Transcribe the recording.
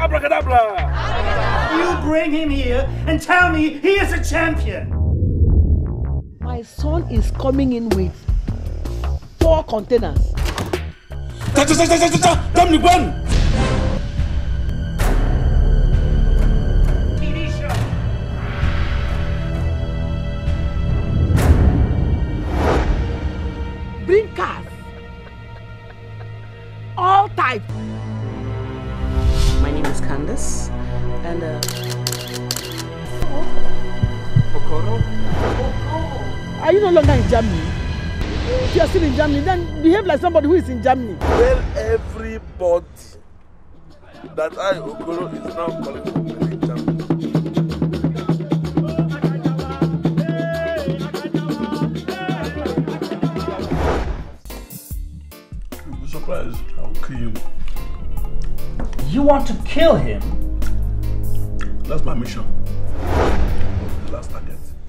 Abracadabra! You bring him here and tell me he is a champion. My son is coming in with 4 containers. Bring cars. All types. My name is Candace, and Are you no longer in Germany? If you are still in Germany, then behave like somebody who is in Germany. Tell everybody that I, Okoro, is now calling for winning champion. You'll be surprised. I'll kill you. You want to kill him? That's my mission. The last target.